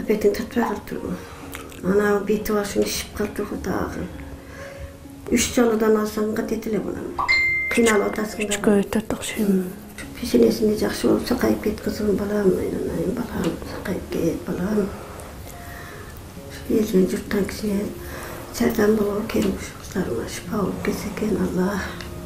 бетин татпай калды. Ана бети башын ишип калды дагы. 3 жолудан алсаң кат этиле болом. Кыйналып атасың да. Көйтөт окшойм. Пешенесине жакшы болуп сакайып кет кызым балам, балам сакайып кет балам. Елден жұрттан кішіне жардам болу екен, қыздарыма шипа болып кетсе екен, Алла.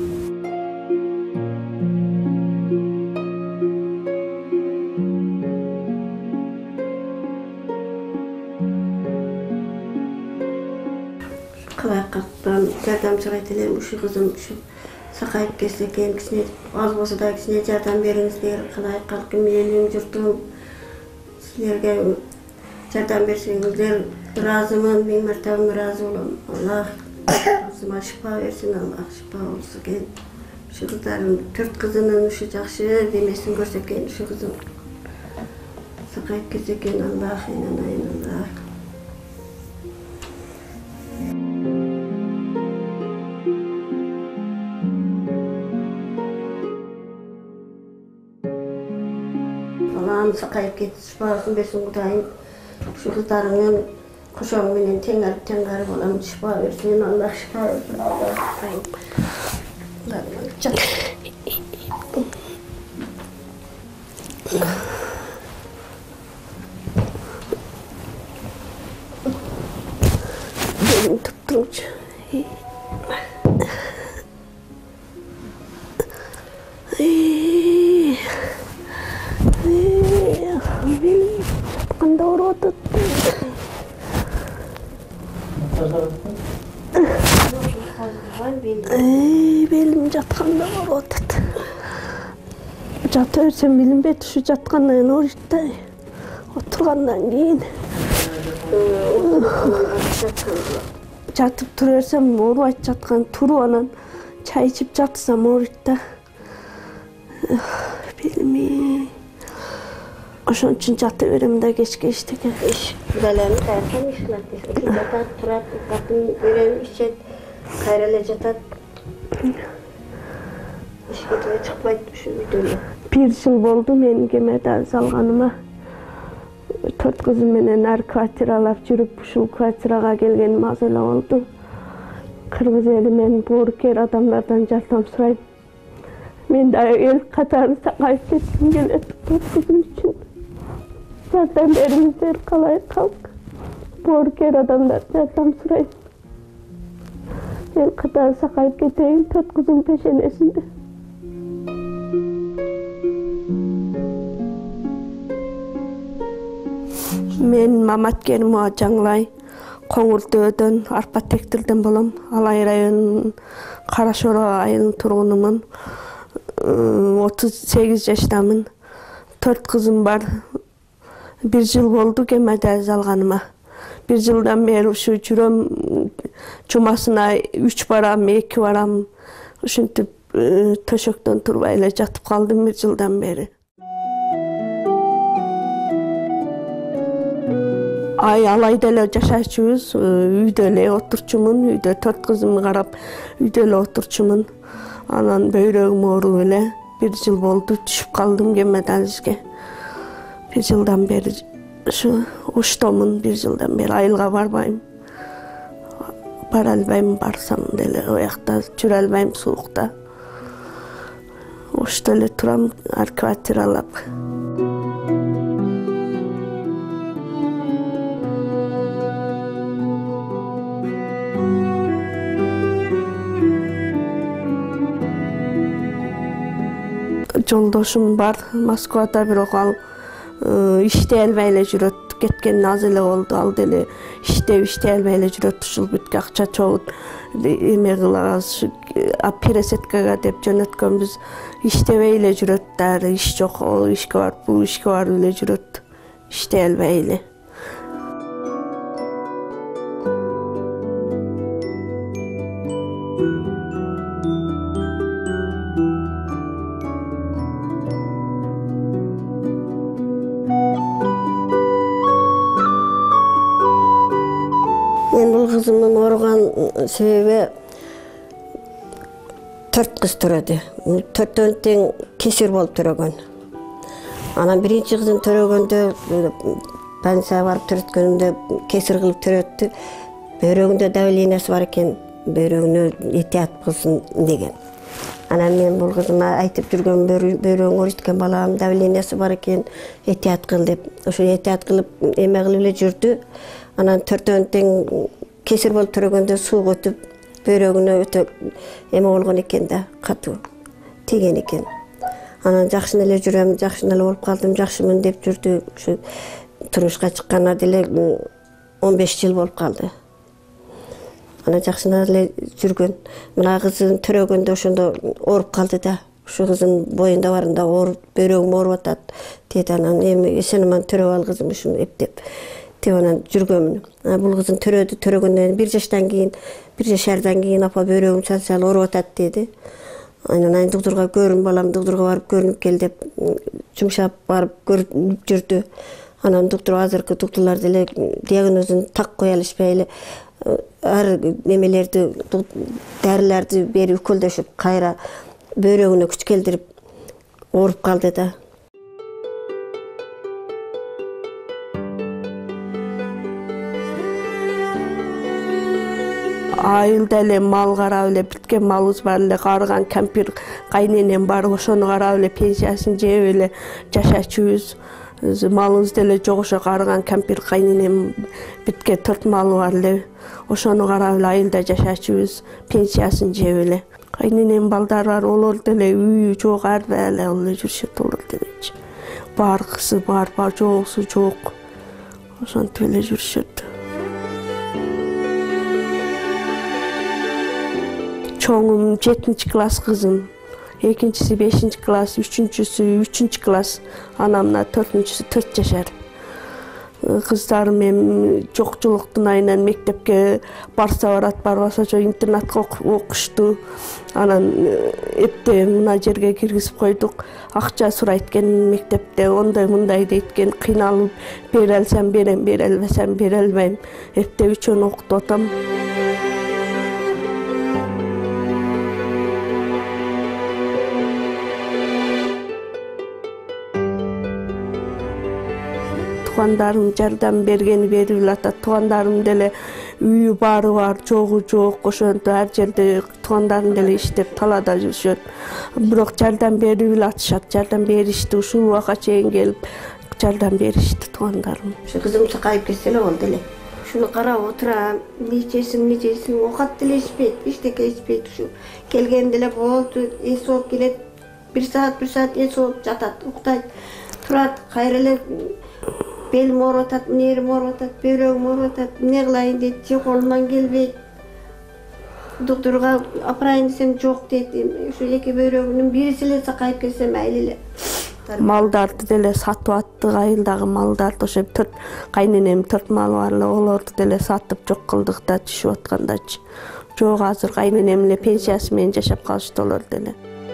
Қалай қақтан жардам шығайт елем, ұшы қызым сақайып кетсе екен, кішіне аз болса да кішіне жардам беріңіздер, қалай қалқым елім жұртым сілерге жардам берсеңіздер разымын, мен мәртабым разы болам. Аллах қызыма шипа берсін, Аллах шипа болсы екен. Ұшы қыздарым 4 қызының ұшы жақшы демесін көрсе екен, ұшы қызым сақайып кетсе екен, Аллах, айнанайын, Аллах. Балам сақайып кетті, шипасын берсін Құдайым. Şu kızlarının kuşağım benim tengar olan şifa versin, Allah şifa versin, Allah benim tuttuğum Anda orada. Belim jatkanda orada. Jata bersem bilinbeydi, şu jatkandan orada. Oturgandan keyin. Jatıp turaversem orubayt jatkan turup anan çay içip jatsam orada. Bilmeyim. Oşun için jatı verem de geç ekan. İş bilalem kayırsan işler. Jatat turat, katın verem işet, kayrale jatat. İş ketime çıkmaydı şu videoda. 1 yıl boldu menga medal salganıma. 4 kızım menen ar kvartiralap жүрүp ушул квартирага келгеним аз эле болду. Кыргыз эли мен боорукер адамдардан жардам сурайм. Мен да эл катары сакайып кетким келет 4 kızım үчүн. Jardam beringizler, kalay kalk. Boorukер adamlar jardam surayım. El kadar sakayıp keteyim, 4 kızım peşenesinde. Men Mamat Kerimo Жаңлай, Коңуртөөдөн, Арпа Тектилден болом. Алай районунун Карашоро айылынын тургунумун. 38 жаштамын. 4 kızım бар. 1 yıl boldu medal alganıma. 1 yıldan beri uşu жүрөm жумасына 3 барам, 2 барам. Ушинтип төшөктөн турбай эле жатып калдым 1 yıldan beri. Алайда эле жашачубуз, үйдө эле отурчумун, үйдө 4 kızımды карап, үйдө эле отурчумун. Анан бөйрөгүм ооруп эле 1 yıl болду түшүп калдым медализге. 1 yıldan beri şu uçtomun 1 yıldan beri ayılga barbayım. Bara albayım, barsam dele o yakta jüre albayım soğukta. Uçto ele turam ar kvartiralap. Жолдошум бар, Москвада бирок ал иштей албай эле жүрөт. Кеткен аз эле болду, ал деле иштей албай эле жүрөт. Ушул бүткө акча чогут эме кылабыз, пересеткага деп жөнөткөнбүз. Иштебей эле жүрөт, дары иш жок, ал ишке барып, бул ишке барып эле жүрөт. Иштей албай эле. Мен бул кызымдын ооруган себеби 4 kız төрөдү. 4төн тең кесир болуп төрөгөн. Анан 1-кызын төрөгөндө больницага барып төрөткөнүмдө кесир кылып төрөттү. Бөйрөгүндө давлениясы бар экен, бөйрөгүнө этият кылсын деген. Анан мен бул кызыма айтып жүргөм, бөйрөгүң ооруйт экен балам, давлениясы бар экен, этият кыл деп. Ошо этият кылып эме кылып эле жүрдү. Анан 4 тең кесир болуп төрөгөндө сууга өтүп, бөйрөгүнө өтө эме болгон экен да, катуу тийген экен. Анан жакшы эле жүрөм, жакшы эле болуп калдым, жакшымын деп жүрдү. Ушу турмушка чыкканына деле 15 жыл болуп калды. Анан жакшы эле жүргөн. Мына кызын төрөгөндө ошондо ооруп калды да. Ушу кыздын боюнда барында ооруп, бөйрөгүм ооруп атат деди. Анан эми сен маны төрөп ал кызым ушуну эптеп. Деп анан жүргөмүн. Бул кызын төрөгөндөн 1 жаштан кийин, 1 жаш жарымдан кийин апа бөйрөгүм сал ооруп атат деди. Анан доктурга көрүн балам, доктурга барып көрүнүп кел деп жумшап барып көрүнүп жүрдү. Анан доктур азыркы доктурлар деле диагнозун так кое алышпай эле ар немелерди, дарыларды берип үкөлдөшүп, кайра бөйрөгүнө күч келтирип ооруп калды да. Айылда эле мал карап эле, бүткен малыбыз бар эле, карыган кампир кайненем бар, ошону карап эле пенсиясын жеп эле жашачубуз. Малыбыз деле жок, ошо карыган кампир кайненем бүткен 4 малы бар эле. Ошону карап эле айылда жашачубуз, пенсиясын жеп эле. Кайненем балдары бар, олор деле үйү жок, арбай эле жүрүшөт олор делечи. Баргысы бар, жогусу жок. Ошентип эле жүрүшөт. Чоңум 7-класс кызым, экинчиси 5-класс, үчүнчүсү 3-класс, анамна 4-сү 4 жашар. Кыздарым эми жокчулуктун айынан мектепке барса барат, барбаса жок интернатка окушту. Анан эпте мына жерге киргизип койдук. Акча сурайт экен мектепте, ондай мындай дейт экен, кыйналып бере алсам берем, бере албасам бере албайм. Эпте 3 окутуп атам. Тугандарым жардам бергени берип атат. Тугандарым деле үйү бары бар, жогу жок. Ошентип ар жерде тугандарым деле иштеп талаада жүрүшөт. Бирок жардам берип атышат, жардам беришти. Ушул убакка чейин келип жардам беришти тугандарым. Ушу кызым сакайып кетсе эле болду эле. Ушуну карап отурам, нечесиң, окат деле ичпейт, эчтеке ичпейт. Ушу келген деле болду, эс болуп келет. 1 саат эс болуп жатат, уктайт, турат, кайра эле белим ооруп атат, нервим ооруп атат, бөйрөгүм ооруп атат, эмне кылайын дейт, же колуман келбейт. Доктурга апарайын десем жок дейт. Ушу 2 бөйрөгүмдүн бириси эле сакайып кетсе майли эле. Малдарды деле сатып аттык, айылдагы малдарды, ошо 4 кайненем 4 малы бар эле, олорду деле сатып жок кылдык да, түшүп аткандачы. Жок, азыр кайненем эле пенсиясы менен жашап калышты олор деле.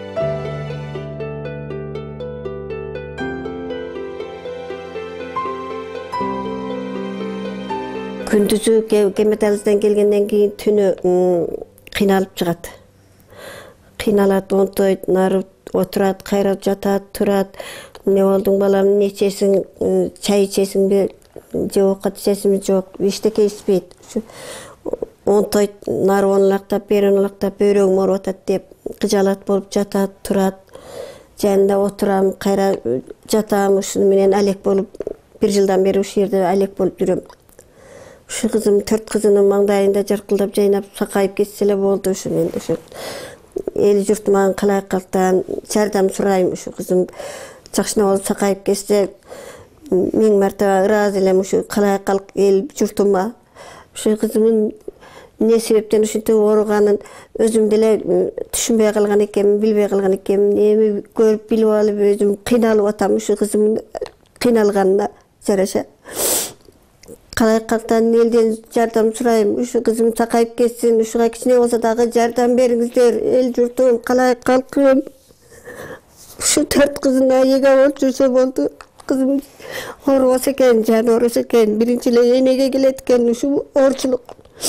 Күндүзү гемодиализден келгенден кийин түнү кыйналып чыгат. Кыйналат, онтойт, нарып отурат, кайра жатат, турат. Эмне болдуң балам, эмне ичесиң, чай ичесиңби, же оокат ичесиңби, жок, эчтеке ичпейт. Онтойт, нары онлактап, бери онлактап, бөйрөгүм ооруп атат деп кыжалат болуп жатат, турат. Жанында отурам, кайра жатам, ушуну менен алек болуп, 1 жылдан бери ушул жерде алек болуп жүрөм. Ушу кызым 4 кызынын маңдайында жаркылдап жайнап сакайып кетсе эле болду. Ушу мен ушу эл журт мага калай калктан жардам сурайм. Ушу кызым жакшына болуп сакайып кетсе 1000 мартаба ыраазы элем ушу калай калк эл журтума. Ушу кызымдын эмне себептен ушинтип ооруганын өзүм деле түшүнбөй калган экенмин, билбей калган экенмин. Эми көрүп билип алып өзүм кыйналып атам ушу кызымдын кыйналганына жараша. Калай калктан элден жардам сурайм. Ушу кызым сакайып кетсин, ушуга кичине болсо дагы жардам бериңиздер. Эл журтум, калай калкым. Ушу 4 кызына эге болуп жүрсө болду. Кызым оорубаса экен, жаны оорубаса экен, биринчи эле энеге келет экен ушу оорчулук.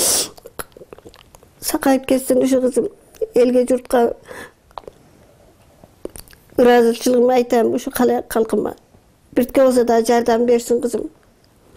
Сакайып кетсин ушу кызым, элге журтка ыраазычылыгымды айтам ушу калай калкыма. Биртке болсо да жардам берсин кызым.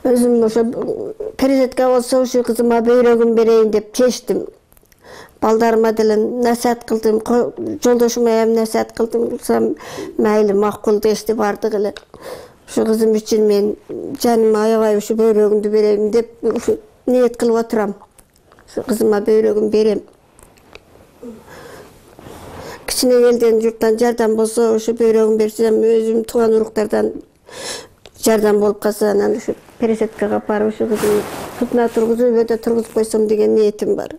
Özüm ошо перезатка болсо ушу кызыма бөйрөгүн берейин деп чечтим. Балдарыма деле насаат кылдым, жолдошума эм насаат кылдым, майли макул дешти бардык эле. Ушу кызым үчүн мен жаныма аябай ушу бөйрөгүмдү берейин деп ушу ниет кылып отурам. Ушу кызыма бөйрөгүн берем. Кичине элден журттан жардам болсо ушу бөйрөгүн берсем, өзүм тууган уруктардан жардам болуп калса, анан ушу пересадкага барып ушу кызым тутуна тургузуп, өйдө тургузуп койсом деген ниетим бар.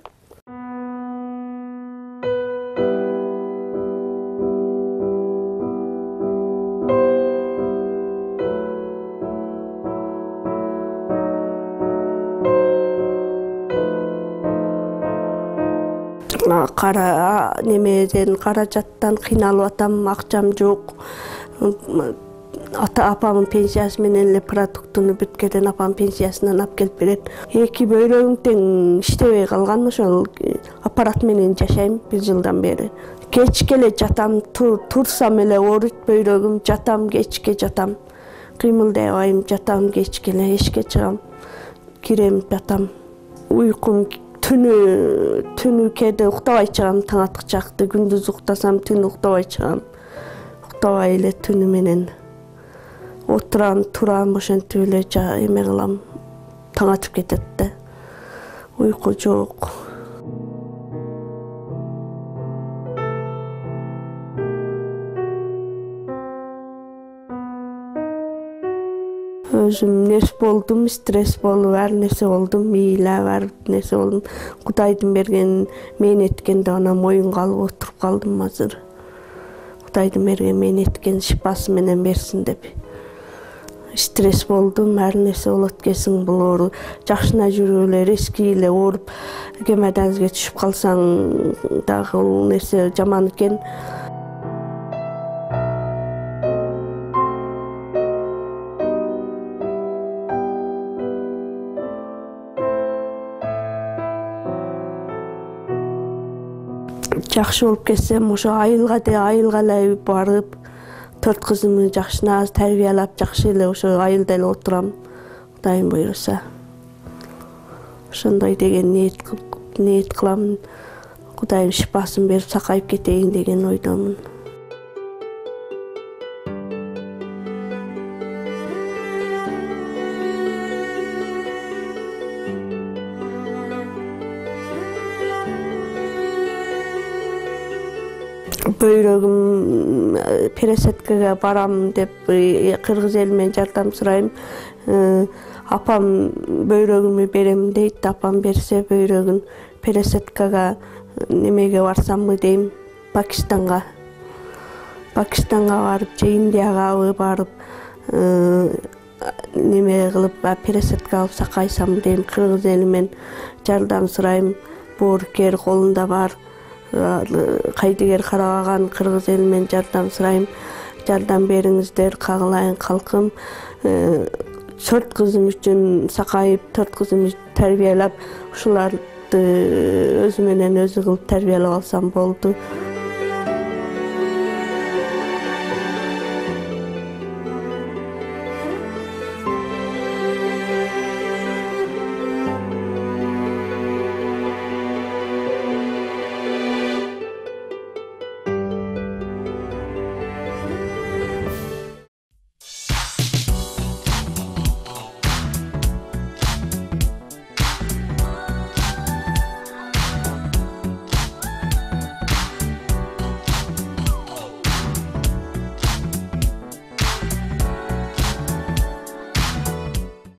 Кара немеден, каражаттан кыйналып атам, акчам жок. Апамын пенсиясы менен эле продуктуну бүткөдөн апам пенсиясынан алып келип берет. Эки бөйрөгүм тең иштебей калган, ошол аппарат менен жашайм 1 жылдан бери. Кечке эле жатам, турсам эле ооруйт бөйрөгүм, жатам, кечке жатам. Кыймылдай албайм, жатам кечке эле, эшикке чыгам, кирем, жатам. Уйкум түнү кээде уктабай чыгам, таң аткычакты, күндүз уктасам түнү уктабай чыгам. Уктабай эле түнү менен отурам, турам, ошентип эле эме кылам, таң атып кетет да. Уйку жок. Өзүм нерсе болдум, стресс болуп, ар нерсе болдум, мейли ар нерсе болдум. Кудайдын берген, мен эткенде ана моюнга алып отуруп калдым азыр. Кудайдын берген, мен эткен шипасы менен берсин деп. Стресс болдум, ар нерсе болот экенсиң, бул оору жакшына жүрүп эле, резкий эле ооруп, гемодиализге түшүп калсаң дагы бул нерсе жаман экен. Жакшы болуп кетсем, ошо айылга эле барып, 4 кызымды жакшына тарбиялап, жакшы эле ошо айылда эле отурам, Кудайым буйруса. Ошондой деген ниет кылам, Кудайым шипасын берип сакайып кетейин деген ойдомун. Бөйрөгүм пересадкага барам деп кыргыз элинен жардам сурайм. Апам бөйрөгүмдү берем дейт, апам берсе бөйрөгүн пересадкага немеге барсамбы дейм, Пакистанга. Пакистанга барып, же Индияга барып, неме кылып, пересадка алып сакайсам дейм, кыргыз элинен жардам сурайм. Боорукер колунда бар. Кайдыгер карабаган кыргыз элинен жардам сурайм. Жардам бериңиздер, кагылайын калкым. 4 кызым үчүн сакайып, 4 кызымды тарбиялап, ушуларды өзү менен өзү кылып тарбиялап алсам болду.